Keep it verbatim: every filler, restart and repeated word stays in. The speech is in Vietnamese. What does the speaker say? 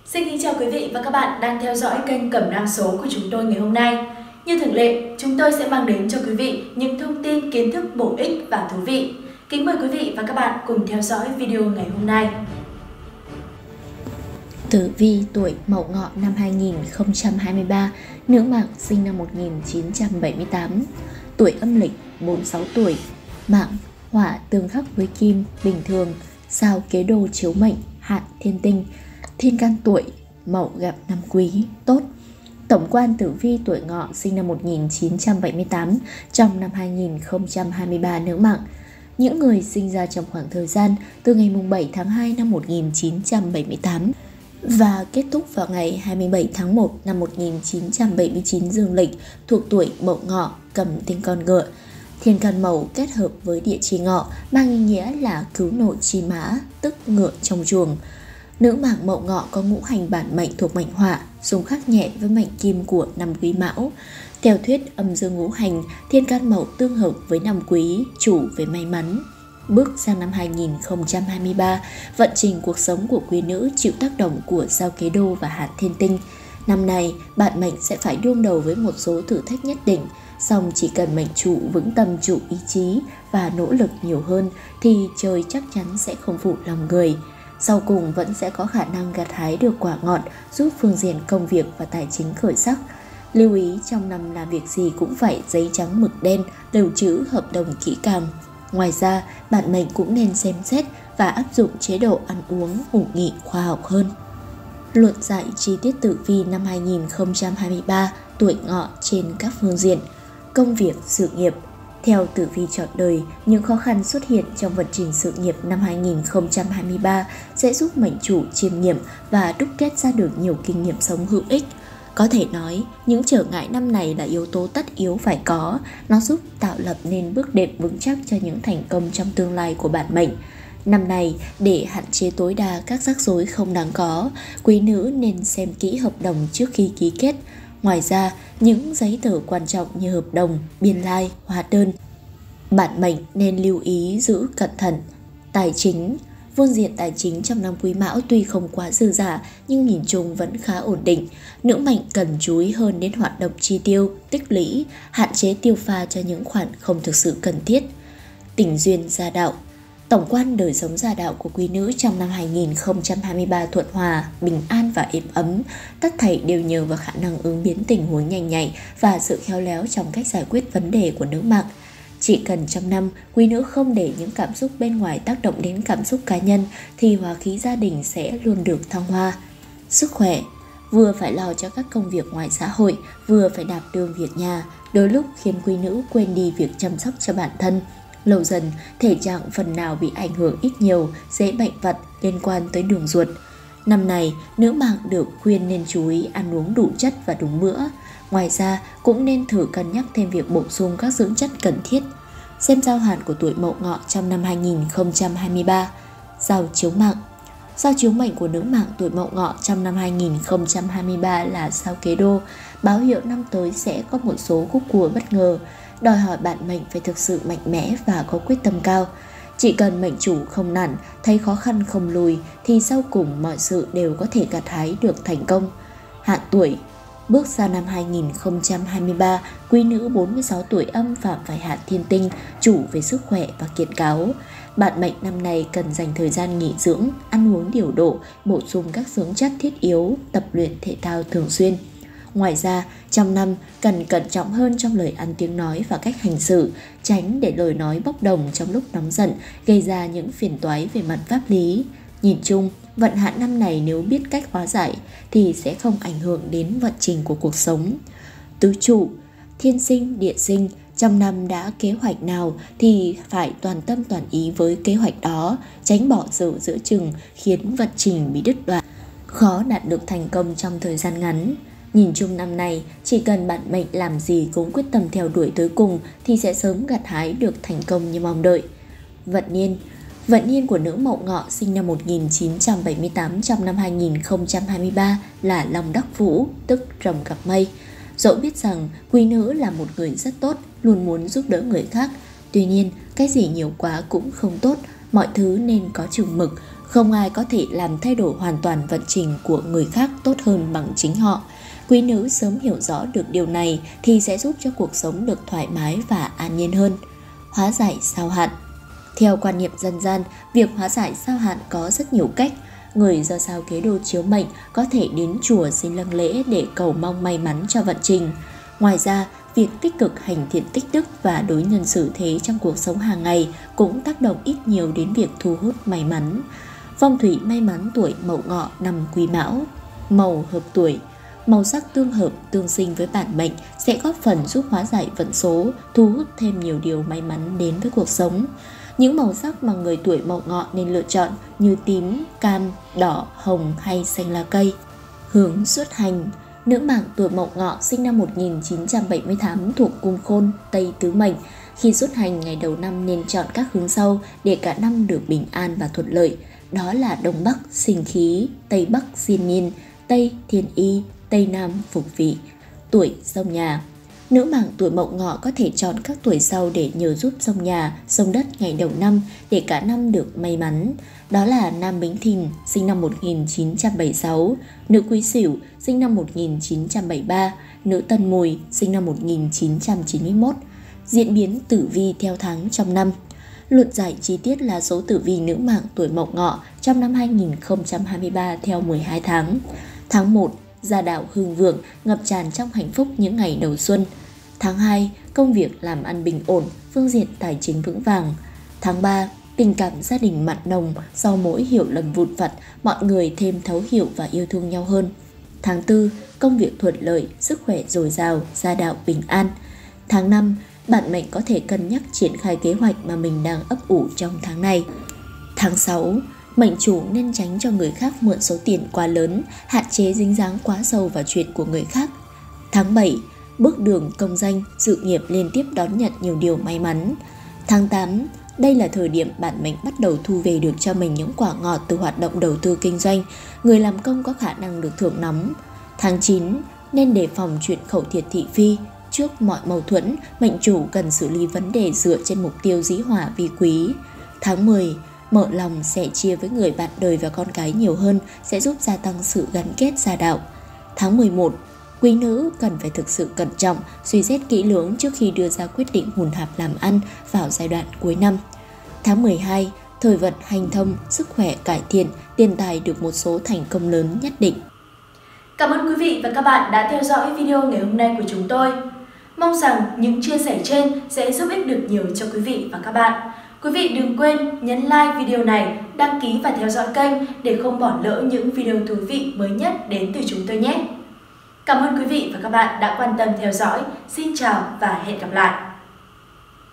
Xin kính chào quý vị và các bạn đang theo dõi kênh Cẩm Nang Số của chúng tôi ngày hôm nay. Như thường lệ, chúng tôi sẽ mang đến cho quý vị những thông tin kiến thức bổ ích và thú vị. Kính mời quý vị và các bạn cùng theo dõi video ngày hôm nay. Tử vi tuổi Mậu Ngọ năm hai nghìn không trăm hai mươi ba, nữ mạng sinh năm một nghìn chín trăm bảy mươi tám, tuổi âm lịch bốn mươi sáu tuổi, mạng hỏa tương khắc với kim bình thường, sao kế đô chiếu mệnh hạn thiên tinh, thiên can tuổi Mậu gặp năm Quý tốt. Tổng quan tử vi tuổi Ngọ sinh năm một nghìn chín trăm bảy mươi tám trong năm hai nghìn không trăm hai mươi ba nữ mạng. Những người sinh ra trong khoảng thời gian từ ngày bảy tháng hai năm một nghìn chín trăm bảy mươi tám và kết thúc vào ngày hai mươi bảy tháng một năm một nghìn chín trăm bảy mươi chín dương lịch thuộc tuổi Mậu Ngọ, cầm tinh con ngựa. Thiên can Mậu kết hợp với địa chi Ngọ mang ý nghĩa là cứu nội chi mã, tức ngựa trong chuồng. Nữ mạng Mậu Ngọ có ngũ hành bản mệnh thuộc mệnh hỏa, xung khắc nhẹ với mệnh kim của năm Quý Mão. Theo thuyết âm dương ngũ hành, thiên can Mậu tương hợp với năm Quý, chủ về may mắn. Bước sang năm hai nghìn không trăm hai mươi ba, vận trình cuộc sống của quý nữ chịu tác động của sao kế đô và hạn thiên tinh. Năm nay, bạn mệnh sẽ phải đương đầu với một số thử thách nhất định, song chỉ cần mệnh chủ vững tâm trụ ý chí và nỗ lực nhiều hơn thì trời chắc chắn sẽ không phụ lòng người. Sau cùng vẫn sẽ có khả năng gặt hái được quả ngọt, giúp phương diện công việc và tài chính khởi sắc. Lưu ý trong năm làm việc gì cũng phải giấy trắng mực đen, lưu trữ hợp đồng kỹ càng. Ngoài ra, bạn mệnh cũng nên xem xét và áp dụng chế độ ăn uống, ngủ nghỉ khoa học hơn. Luận giải chi tiết tử vi năm hai nghìn không trăm hai mươi ba tuổi Ngọ trên các phương diện. Công việc, sự nghiệp. Theo tử vi chọn đời, những khó khăn xuất hiện trong vận trình sự nghiệp năm hai nghìn không trăm hai mươi ba sẽ giúp mệnh chủ chiêm nghiệm và đúc kết ra được nhiều kinh nghiệm sống hữu ích. Có thể nói, những trở ngại năm này là yếu tố tất yếu phải có, nó giúp tạo lập nên bước đệm vững chắc cho những thành công trong tương lai của bản mệnh. Năm này, để hạn chế tối đa các rắc rối không đáng có, quý nữ nên xem kỹ hợp đồng trước khi ký kết. Ngoài ra, những giấy tờ quan trọng như hợp đồng, biên lai, hóa đơn, bản mệnh nên lưu ý giữ cẩn thận. Tài chính. Phương diện tài chính trong năm Quý Mão tuy không quá dư dả nhưng nhìn chung vẫn khá ổn định. Nữ mệnh cần chú ý hơn đến hoạt động chi tiêu, tích lũy, hạn chế tiêu pha cho những khoản không thực sự cần thiết. Tình duyên gia đạo. Tổng quan đời sống gia đạo của quý nữ trong năm hai nghìn không trăm hai mươi ba thuận hòa, bình an và êm ấm. Tất thảy đều nhờ vào khả năng ứng biến tình huống nhanh nhạy và sự khéo léo trong cách giải quyết vấn đề của nữ mạng. Chỉ cần trong năm, quý nữ không để những cảm xúc bên ngoài tác động đến cảm xúc cá nhân thì hòa khí gia đình sẽ luôn được thăng hoa. Sức khỏe. Vừa phải lo cho các công việc ngoài xã hội, vừa phải đạp đường việc nhà, đôi lúc khiến quý nữ quên đi việc chăm sóc cho bản thân. Lâu dần, thể trạng phần nào bị ảnh hưởng ít nhiều, dễ bệnh vặt liên quan tới đường ruột. Năm này, nữ mạng được khuyên nên chú ý ăn uống đủ chất và đúng bữa. Ngoài ra, cũng nên thử cân nhắc thêm việc bổ sung các dưỡng chất cần thiết. Xem giao hạn của tuổi Mậu Ngọ trong năm hai nghìn không trăm hai mươi ba. Sao chiếu mạng. Sao chiếu mệnh của nữ mạng tuổi Mậu Ngọ trong năm hai nghìn không trăm hai mươi ba là sao kế đô, báo hiệu năm tới sẽ có một số khúc cua bất ngờ, đòi hỏi bạn mệnh phải thực sự mạnh mẽ và có quyết tâm cao. Chỉ cần mệnh chủ không nản, thấy khó khăn không lùi thì sau cùng mọi sự đều có thể gặt hái được thành công. Hạn tuổi. Bước sang năm hai nghìn không trăm hai mươi ba, quý nữ bốn mươi sáu tuổi âm phạm phải hạn thiên tinh, chủ về sức khỏe và kiệt cáo. Bạn mệnh năm nay cần dành thời gian nghỉ dưỡng, ăn uống điều độ, bổ sung các dưỡng chất thiết yếu, tập luyện thể thao thường xuyên. Ngoài ra, trong năm cần cẩn trọng hơn trong lời ăn tiếng nói và cách hành xử, tránh để lời nói bốc đồng trong lúc nóng giận, gây ra những phiền toái về mặt pháp lý. Nhìn chung, vận hạn năm này nếu biết cách hóa giải thì sẽ không ảnh hưởng đến vận trình của cuộc sống. Tứ trụ. Thiên sinh, địa sinh. Trong năm đã kế hoạch nào thì phải toàn tâm toàn ý với kế hoạch đó, tránh bỏ dở giữa chừng khiến vận trình bị đứt đoạn, khó đạt được thành công trong thời gian ngắn. Nhìn chung năm này, chỉ cần bạn mệnh làm gì cũng quyết tâm theo đuổi tới cùng thì sẽ sớm gặt hái được thành công như mong đợi. Vận niên. Vận niên của nữ Mậu Ngọ sinh năm một nghìn chín trăm bảy mươi tám trong năm hai nghìn không trăm hai mươi ba là Long Đắc Vũ, tức rồng gặp mây. Dẫu biết rằng quý nữ là một người rất tốt, luôn muốn giúp đỡ người khác. Tuy nhiên, cái gì nhiều quá cũng không tốt, mọi thứ nên có chừng mực, Không ai có thể làm thay đổi hoàn toàn vận trình của người khác tốt hơn bằng chính họ. Quý nữ sớm hiểu rõ được điều này thì sẽ giúp cho cuộc sống được thoải mái và an nhiên hơn. Hóa giải sao hạn. Theo quan niệm dân gian, việc hóa giải sao hạn có rất nhiều cách. Người do sao kế đô chiếu mệnh có thể đến chùa xin lâng lễ để cầu mong may mắn cho vận trình. Ngoài ra, việc tích cực hành thiện tích đức và đối nhân xử thế trong cuộc sống hàng ngày cũng tác động ít nhiều đến việc thu hút may mắn. Phong thủy may mắn tuổi Mậu Ngọ năm Quý Mão. Màu hợp tuổi. Màu sắc tương hợp, tương sinh với bản mệnh sẽ góp phần giúp hóa giải vận số, thu hút thêm nhiều điều may mắn đến với cuộc sống. Những màu sắc mà người tuổi Mậu Ngọ nên lựa chọn như tím, cam, đỏ, hồng hay xanh lá cây. Hướng xuất hành. Nữ mạng tuổi Mậu Ngọ sinh năm một nghìn chín trăm bảy mươi tám thuộc cung Khôn, Tây Tứ Mệnh. Khi xuất hành ngày đầu năm nên chọn các hướng sau để cả năm được bình an và thuận lợi. Đó là Đông Bắc sinh khí, Tây Bắc diên niên, Tây thiên y, Tây Nam phục vị. Tuổi xông nhà. Nữ mạng tuổi Mậu Ngọ có thể chọn các tuổi sau để nhờ giúp xông nhà, xông đất ngày đầu năm để cả năm được may mắn. Đó là nam Bính Thìn sinh năm một nghìn chín trăm bảy mươi sáu, nữ Quý Sửu sinh năm một nghìn chín trăm bảy mươi ba, nữ Tân Mùi sinh năm một nghìn chín trăm chín mươi mốt. Diễn biến tử vi theo tháng trong năm. Luận giải chi tiết là số tử vi nữ mạng tuổi Mậu Ngọ trong năm hai nghìn không trăm hai mươi ba theo mười hai tháng. Tháng một, gia đạo hưng vượng, ngập tràn trong hạnh phúc những ngày đầu xuân. Tháng hai, công việc làm ăn bình ổn, phương diện tài chính vững vàng. Tháng ba, tình cảm gia đình mặn nồng, sau mỗi hiểu lầm vụn vặt, mọi người thêm thấu hiểu và yêu thương nhau hơn. Tháng tư, công việc thuận lợi, sức khỏe dồi dào, gia đạo bình an. Tháng năm, bạn mệnh có thể cân nhắc triển khai kế hoạch mà mình đang ấp ủ trong tháng này. Tháng sáu, mệnh chủ nên tránh cho người khác mượn số tiền quá lớn, hạn chế dính dáng quá sâu vào chuyện của người khác. Tháng bảy, bước đường công danh, sự nghiệp liên tiếp đón nhận nhiều điều may mắn. Tháng tám, đây là thời điểm bạn mệnh bắt đầu thu về được cho mình những quả ngọt từ hoạt động đầu tư kinh doanh, người làm công có khả năng được thưởng nóng. Tháng chín, nên đề phòng chuyện khẩu thiệt thị phi. Trước mọi mâu thuẫn, mệnh chủ cần xử lý vấn đề dựa trên mục tiêu dĩ hòa vi quý. Tháng mười, mở lòng sẻ chia với người bạn đời và con cái nhiều hơn sẽ giúp gia tăng sự gắn kết gia đạo. Tháng mười một, quý nữ cần phải thực sự cẩn trọng, suy xét kỹ lưỡng trước khi đưa ra quyết định hùn hạp làm ăn vào giai đoạn cuối năm. Tháng mười hai, thời vận hanh thông, sức khỏe cải thiện, tiền tài được một số thành công lớn nhất định. Cảm ơn quý vị và các bạn đã theo dõi video ngày hôm nay của chúng tôi. Mong rằng những chia sẻ trên sẽ giúp ích được nhiều cho quý vị và các bạn. Quý vị đừng quên nhấn like video này, đăng ký và theo dõi kênh để không bỏ lỡ những video thú vị mới nhất đến từ chúng tôi nhé. Cảm ơn quý vị và các bạn đã quan tâm theo dõi. Xin chào và hẹn gặp lại!